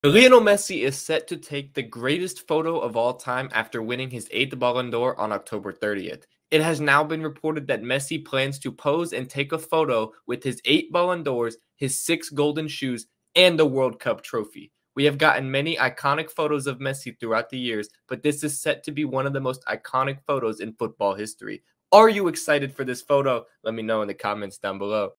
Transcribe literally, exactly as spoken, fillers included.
Lionel Messi is set to take the greatest photo of all time after winning his eighth Ballon d'Or on October thirtieth. It has now been reported that Messi plans to pose and take a photo with his eight Ballon d'Ors, his six golden shoes, and the World Cup trophy. We have gotten many iconic photos of Messi throughout the years, but this is set to be one of the most iconic photos in football history. Are you excited for this photo? Let me know in the comments down below.